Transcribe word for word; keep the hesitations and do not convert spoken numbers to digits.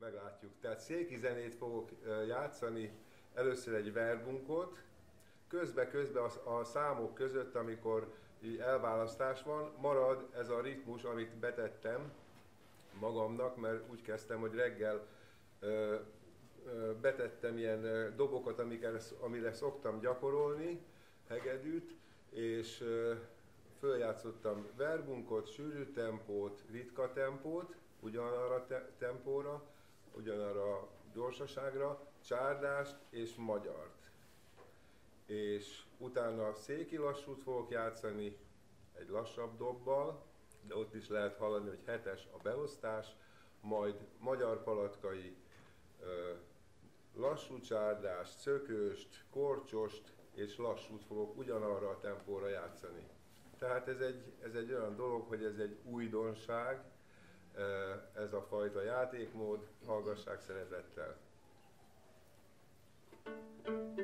meglátjuk. Tehát széki zenét fogok játszani, először egy verbunkot, közbe-közbe a, a számok között, amikor elválasztás van, marad ez a ritmus, amit betettem magamnak, mert úgy kezdtem, hogy reggel ö, ö, betettem ilyen ö, dobokat, amikre, amire szoktam gyakorolni, hegedűt, és ö, följátszottam verbunkot, sűrű tempót, ritka tempót, ugyanarra te tempóra, ugyanarra a gyorsaságra, csárdást és magyart. És utána széki lassút fogok játszani egy lassabb dobbal, de ott is lehet hallani, hogy hetes a beosztás, majd magyar palatkai lassú csárdást, szökőst, korcsost és lassút fogok ugyanarra a tempóra játszani. Tehát ez egy, ez egy olyan dolog, hogy ez egy újdonság, ez a fajta játékmód, hallgassák szeretettel.